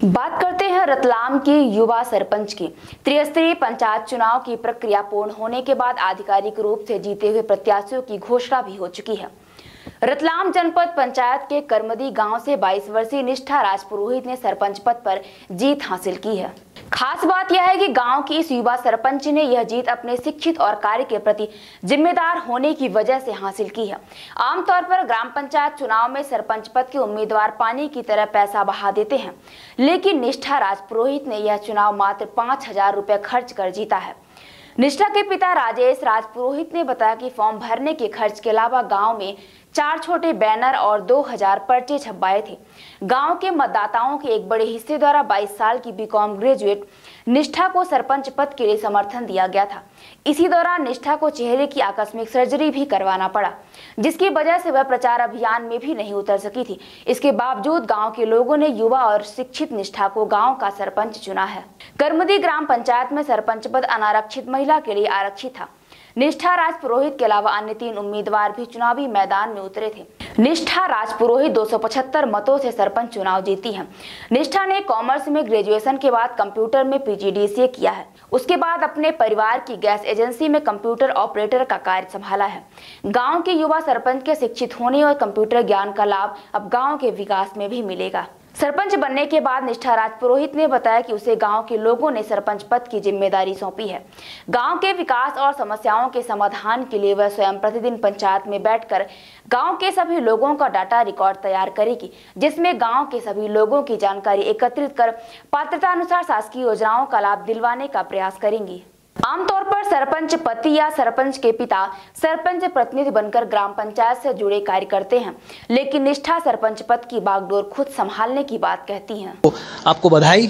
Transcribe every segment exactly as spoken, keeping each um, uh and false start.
बात करते हैं रतलाम के युवा सरपंच की। त्रिस्तरीय पंचायत चुनाव की प्रक्रिया पूर्ण होने के बाद आधिकारिक रूप से जीते हुए प्रत्याशियों की घोषणा भी हो चुकी है। रतलाम जनपद पंचायत के करमदी गांव से बाईस वर्षीय निष्ठा राजपुरोहित ने सरपंच पद पर जीत हासिल की है। खास बात यह है कि गांव की इस युवा सरपंच ने यह जीत अपने शिक्षित और कार्य के प्रति जिम्मेदार होने की वजह से हासिल की है। आमतौर पर ग्राम पंचायत चुनाव में सरपंच पद के उम्मीदवार पानी की तरह पैसा बहा देते हैं, लेकिन निष्ठा राजपुरोहित ने यह चुनाव मात्र पांच हजार रुपए खर्च कर जीता है। निष्ठा के पिता राजेश राजपुरोहित ने बताया कि फॉर्म भरने के खर्च के अलावा गांव में चार छोटे बैनर और दो हजार पर्चे छपवाए थे। गांव के मतदाताओं के एक बड़े हिस्से द्वारा बाईस साल की बीकॉम ग्रेजुएट निष्ठा को सरपंच पद के लिए समर्थन दिया गया था। इसी दौरान निष्ठा को चेहरे की आकस्मिक सर्जरी भी करवाना पड़ा, जिसकी वजह से वह प्रचार अभियान में भी नहीं उतर सकी थी। इसके बावजूद गांव के लोगों ने युवा और शिक्षित निष्ठा को गांव का सरपंच चुना है। करमदी ग्राम पंचायत में सरपंच पद अनारक्षित महिला के लिए आरक्षित था। निष्ठा राजपुरोहित के अलावा अन्य तीन उम्मीदवार भी चुनावी मैदान में उतरे थे। निष्ठा राजपुरोहित दो सौ पचहत्तर मतों से सरपंच चुनाव जीती है। निष्ठा ने कॉमर्स में ग्रेजुएशन के बाद कंप्यूटर में पीजीडीसीए किया है। उसके बाद अपने परिवार की गैस एजेंसी में कंप्यूटर ऑपरेटर का कार्य संभाला है। गांव के युवा सरपंच के शिक्षित होने और कंप्यूटर ज्ञान का लाभ अब गाँव के विकास में भी मिलेगा। सरपंच बनने के बाद निष्ठा राजपुरोहित ने बताया कि उसे गांव के लोगों ने सरपंच पद की जिम्मेदारी सौंपी है। गांव के विकास और समस्याओं के समाधान के लिए वह स्वयं प्रतिदिन पंचायत में बैठकर गांव के सभी लोगों का डाटा रिकॉर्ड तैयार करेगी, जिसमें गांव के सभी लोगों की जानकारी एकत्रित कर पात्रता अनुसार शासकीय योजनाओं का लाभ दिलवाने का प्रयास करेंगी। आमतौर पर सरपंच पति या सरपंच के पिता सरपंच प्रतिनिधि बनकर ग्राम पंचायत से जुड़े कार्य करते हैं, लेकिन निष्ठा सरपंच पद की बागडोर खुद संभालने की बात कहती हैं। तो आपको बधाई।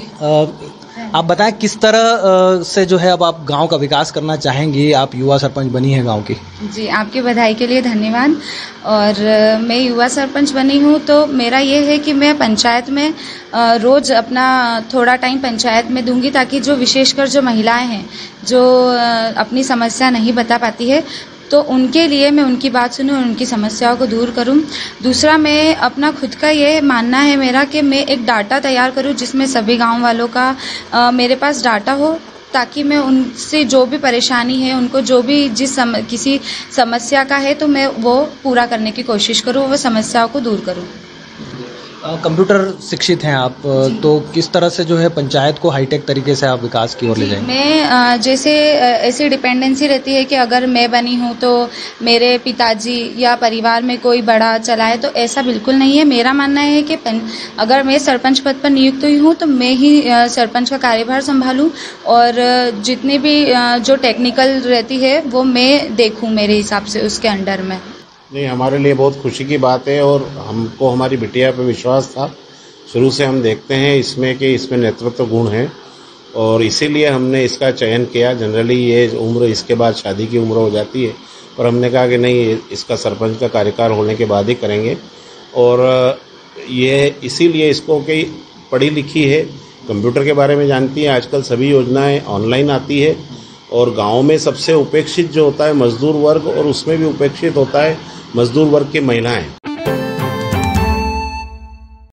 आप बताएं किस तरह से जो है अब आप गांव का विकास करना चाहेंगी। आप युवा सरपंच बनी है गांव की। जी, आपकी बधाई के लिए धन्यवाद। और मैं युवा सरपंच बनी हूँ तो मेरा ये है कि मैं पंचायत में रोज अपना थोड़ा टाइम पंचायत में दूंगी, ताकि जो विशेषकर जो महिलाएं हैं जो अपनी समस्या नहीं बता पाती है, तो उनके लिए मैं उनकी बात सुनूं और उनकी समस्याओं को दूर करूं। दूसरा, मैं अपना खुद का ये मानना है मेरा कि मैं एक डाटा तैयार करूं जिसमें सभी गांव वालों का आ, मेरे पास डाटा हो, ताकि मैं उनसे जो भी परेशानी है, उनको जो भी जिस सम, किसी समस्या का है, तो मैं वो पूरा करने की कोशिश करूं, वो समस्याओं को दूर करूं। कंप्यूटर शिक्षित हैं आप, तो किस तरह से जो है पंचायत को हाईटेक तरीके से आप विकास की ओर ले जाएंगे? मैं जैसे ऐसी डिपेंडेंसी रहती है कि अगर मैं बनी हूँ तो मेरे पिताजी या परिवार में कोई बड़ा चलाए, तो ऐसा बिल्कुल नहीं है। मेरा मानना है कि अगर मैं सरपंच पद पर नियुक्त हुई हूँ तो मैं ही सरपंच का कार्यभार संभालूँ, और जितनी भी जो टेक्निकल रहती है वो मैं देखूँ मेरे हिसाब से उसके अंडर में। नहीं, हमारे लिए बहुत खुशी की बात है और हमको हमारी बिटिया पे विश्वास था। शुरू से हम देखते हैं इसमें कि इसमें नेतृत्व गुण है और इसीलिए हमने इसका चयन किया। जनरली ये उम्र इसके बाद शादी की उम्र हो जाती है, पर हमने कहा कि नहीं, इसका सरपंच का कार्यकाल होने के बाद ही करेंगे। और ये इसीलिए इसको कि पढ़ी लिखी है, कंप्यूटर के बारे में जानती है, आजकल सभी योजनाएँ ऑनलाइन आती है, और गाँव में सबसे उपेक्षित जो होता है मजदूर वर्ग, और उसमें भी उपेक्षित होता है मजदूर वर्ग की महिलाएं।